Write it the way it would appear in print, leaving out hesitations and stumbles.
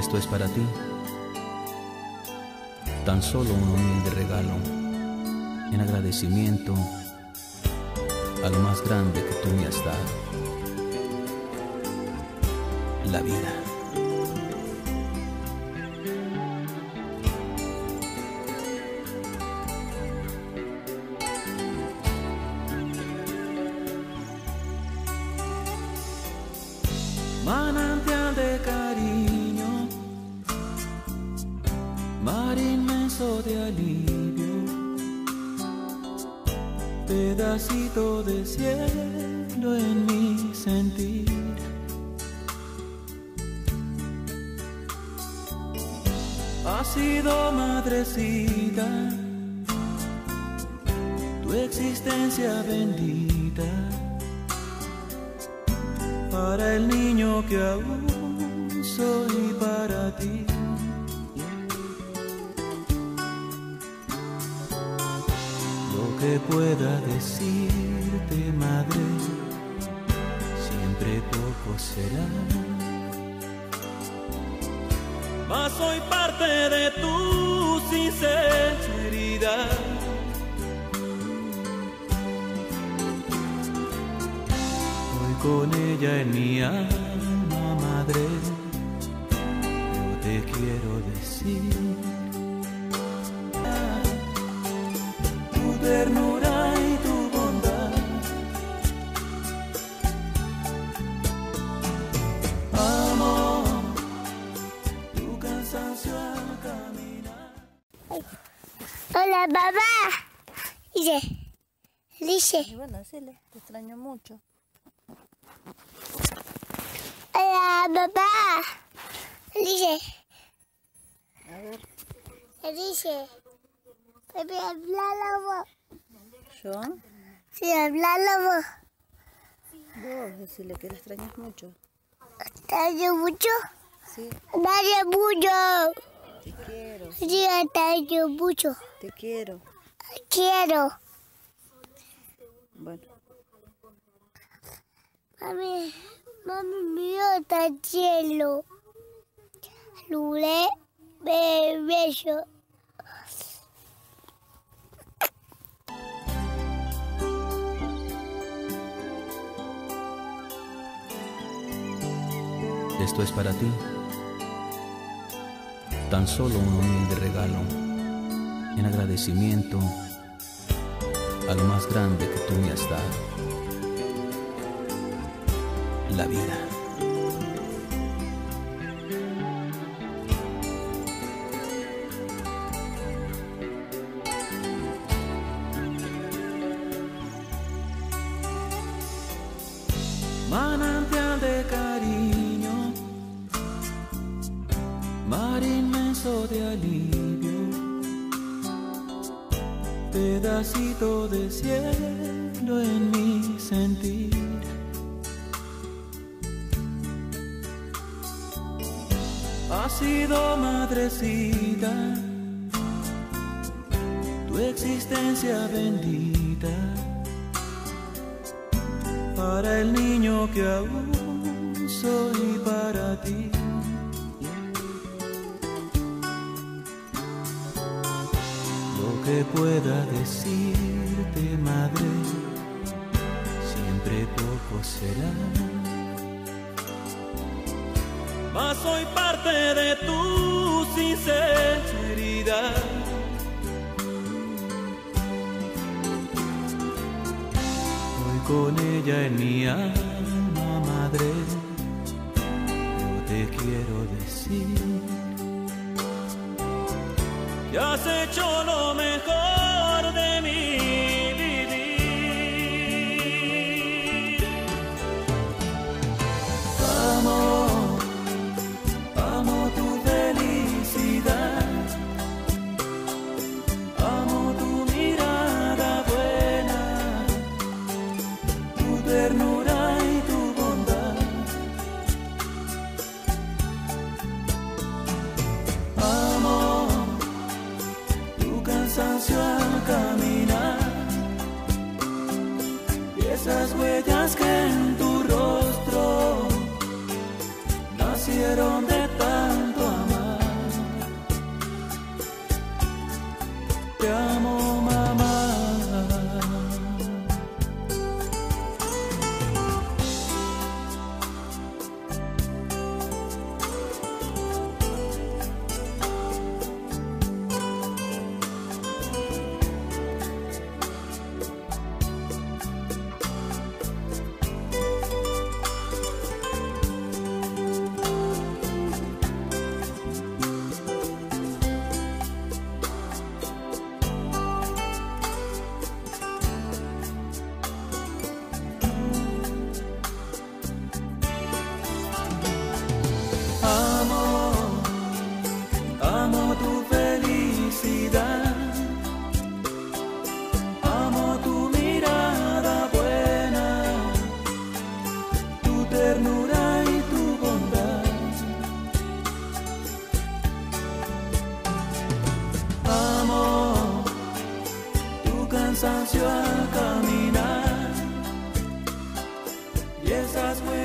Esto es para ti, tan solo un humilde regalo, en agradecimiento a lo más grande que tú me has dado, la vida. Manantial de cariño, mar inmenso de alivio, pedacito de cielo en mi sentir. Has sido madrecita, tu existencia bendita, para el niño que aún soy para ti. Lo que pueda decirte, madre, siempre poco será, mas soy parte de tu sinceridad. Con ella en mi alma, madre, yo te quiero decir, tu ternura y tu bondad, amor, tu cansancio al caminar. Hola, papá. Dice. Y bueno, decirle, te extraño mucho. Hola, papá. Dice. A ver. Dice. Pepe, hablala vos. ¿Yo? Sí, hablala vos. Vos, decirle que la extrañas mucho. ¿Extraño mucho? Sí. Extraño mucho. Te quiero. Sí, extraño mucho. Te quiero. Quiero. Bueno. Mami mío está cielo. Lule, bello. Esto es para ti, tan solo un humilde regalo, en agradecimiento a lo más grande que tú me has dado, la vida. Manantial de cariño, mar inmenso de alivio, pedacito de cielo en mi sentir. Has sido madrecita, tu existencia bendita, para el niño que aún soy para ti. Lo que pueda decirte, madre, siempre poco será, mas soy parte de tu sinceridad. Hoy con ella en mi alma, madre, yo te quiero decir que has hecho lo mejor de mi vivir. Amor, amo tu felicidad, amo tu mirada buena, tu ternura y tu bondad, amor, tu cansancio al caminar, y esas huellas que en tu rostro nacieron de tanto amor. cansancio al caminar y esas huellas